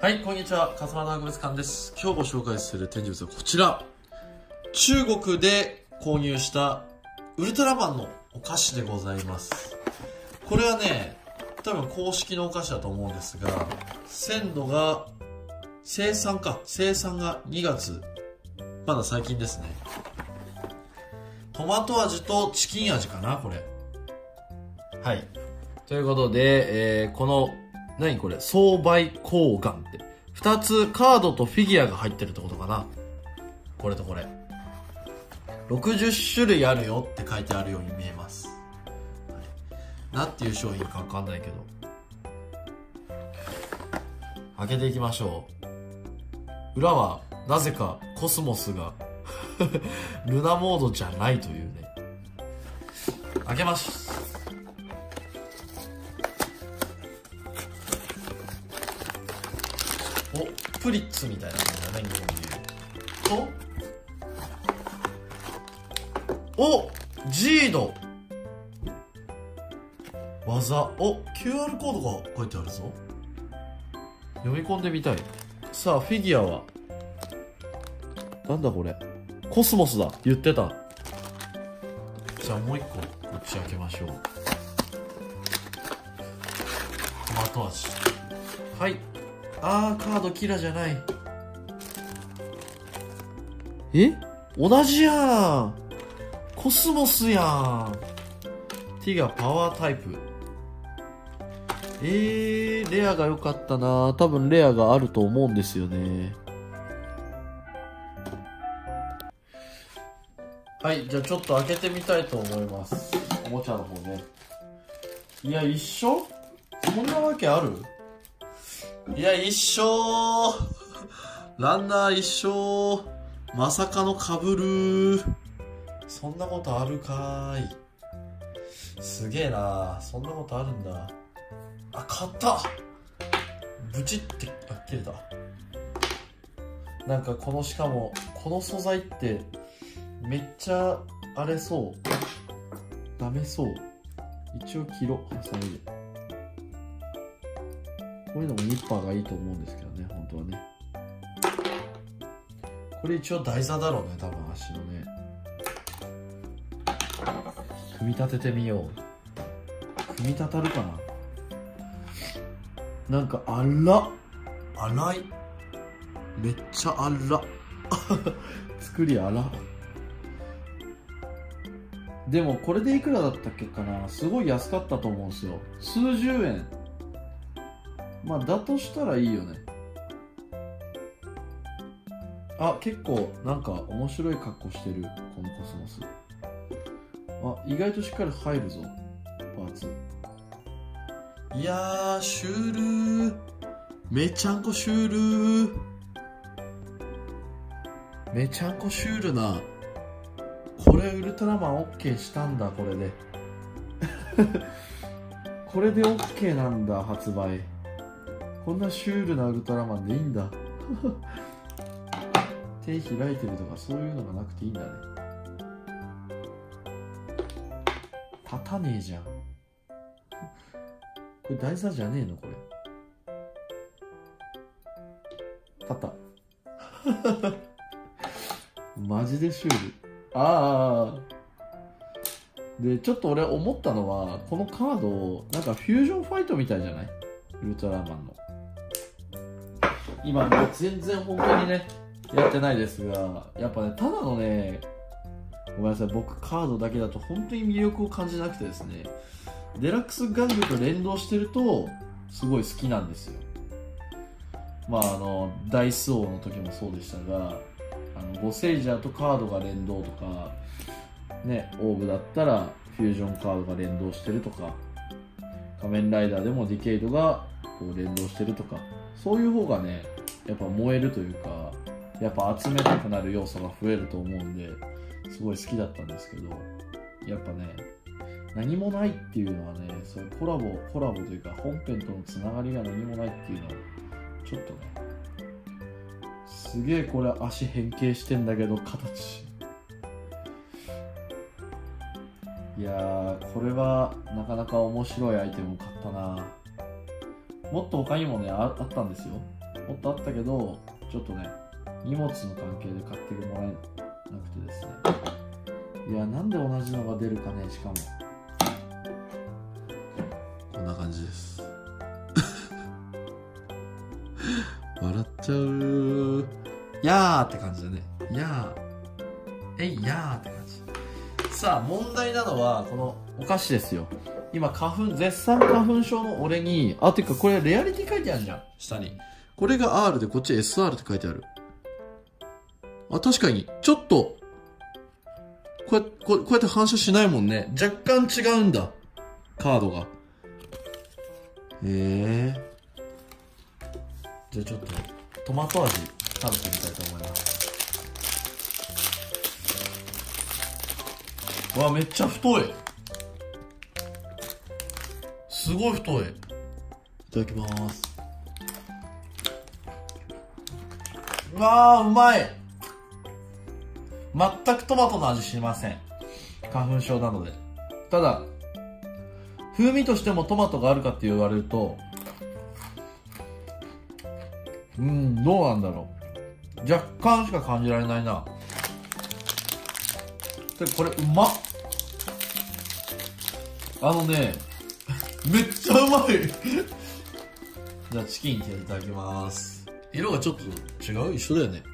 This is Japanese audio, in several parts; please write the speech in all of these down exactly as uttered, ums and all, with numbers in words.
はい、こんにちは。勝間の博物館です。今日ご紹介する展示物はこちら。中国で購入したウルトラマンのお菓子でございます。これはね、多分公式のお菓子だと思うんですが、鮮度が、生産か。生産がにがつ。まだ最近ですね。トマト味とチキン味かな、これ。はい。ということで、えー、この、何これ双倍光眼ってふたつカードとフィギュアが入ってるってことかな。これとこれろくじゅっしゅるいあるよって書いてあるように見えます、はい、なんていう商品かわかんないけど開けていきましょう。裏はなぜかコスモスがルナモードじゃないというね。開けます。お、プリッツみたいな感じだね、日本でいうと。お、ジード技。お、キューアール コードが書いてあるぞ。読み込んでみたい。さあ、フィギュアはなんだこれ、コスモスだ。言ってた。じゃあもう一個こっち開けましょう。トマト味。はい。あー、カードキラじゃない。え、同じやん。コスモスやん。ティガパワータイプ。えー、レアが良かったな。多分レアがあると思うんですよね。はい、じゃあちょっと開けてみたいと思います。おもちゃの方ね。いや、一緒？そんなわけある？いや、一緒ランナー一緒。まさかの被る。そんなことあるかーい。すげえな。そんなことあるんだ。あ、買った。ブチって、あ、切れた。なんかこの、しかもこの素材ってめっちゃあれそう。ダメそう。一応切ろう、ハサミで。こういうのもニッパーがいいと思うんですけどね、本当はね。これ一応台座だろうね、多分足のね。組み立ててみよう。組み立たるかな。なんかあら粗い。めっちゃあら作りあら。でもこれでいくらだったっけかな。すごい安かったと思うんですよ。数十円。まあだとしたらいいよね。あ、結構なんか面白い格好してる、このコスモス。あ、意外としっかり入るぞ、パーツ。いやー、シュール。めちゃんこシュール。めちゃんこシュールな。これウルトラマン OK したんだ、これでこれで OK なんだ、発売。こんなシュールなウルトラマンでいいんだ手開いてるとかそういうのがなくていいんだね。立たねえじゃん。これ台座じゃねえの、これ。立ったマジでシュール。ああ。で、ちょっと俺思ったのは、このカードなんかフュージョンファイトみたいじゃない？ウルトラマンの。今もう全然本当にねやってないですが、やっぱね、ただのね、ごめんなさい、僕カードだけだと本当に魅力を感じなくてですね、デラックス玩具と連動してるとすごい好きなんですよ。まああのダイス王の時もそうでしたが、あのゴセイジャーとカードが連動とかね、オーブだったらフュージョンカードが連動してるとか、仮面ライダーでもディケイドがこう連動してるとか、そういう方がねやっぱ燃えるというか、やっぱ集めたくなる要素が増えると思うんで、すごい好きだったんですけど、やっぱね何もないっていうのはね、そういうコラボコラボというか本編とのつながりが何もないっていうのはちょっとね、すげえこれ足変形してんだけど形。いやー、これはなかなか面白いアイテムを買ったな。もっと他にもね あ, あったんですよ。 もっとあったけど、ちょっとね、荷物の関係で買ってもらえなくてですね。いや、なんで同じのが出るかね、しかも。こんな感じです。笑っちゃう。やーって感じだね。やー。えいやーって感じ。さあ、問題なのは、このお菓子ですよ。今、花粉、絶賛花粉症の俺に、あ、てかこれレアリティ書いてあるじゃん。下に。これが アール で、こっち エスアール って書いてある。あ、確かに、ちょっと、こうやって、こうやって反射しないもんね。若干違うんだ。カードが。へえ。じゃあちょっと、トマト味食べてみたいと思います。うわ、めっちゃ太い。すごい太い。いただきます。うわー、うまい。全くトマトの味しません。花粉症なので。ただ、風味としてもトマトがあるかって言われると、うん、どうなんだろう。若干しか感じられないな。で、これうまっ。あのね、めっちゃうまい。じゃあチキンいただきます。色がちょっと違う？一緒だよね。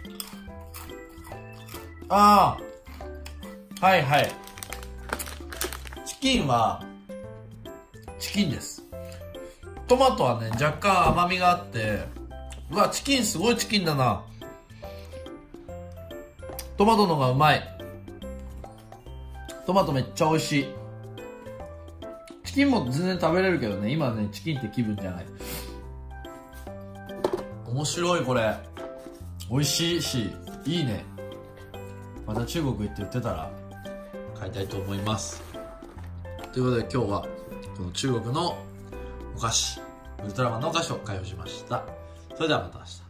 ああ、はいはい。チキンはチキンです。トマトはね、若干甘みがあって、うわ、チキンすごいチキンだな。トマトの方がうまい。トマトめっちゃ美味しい。チキンも全然食べれるけどね、今ね、チキンって気分じゃない。面白いこれ。美味しいし、いいね。また中国行って売ってたら買いたいと思います。ということで今日はこの中国のお菓子、ウルトラマンのお菓子を開封しました。それではまた明日。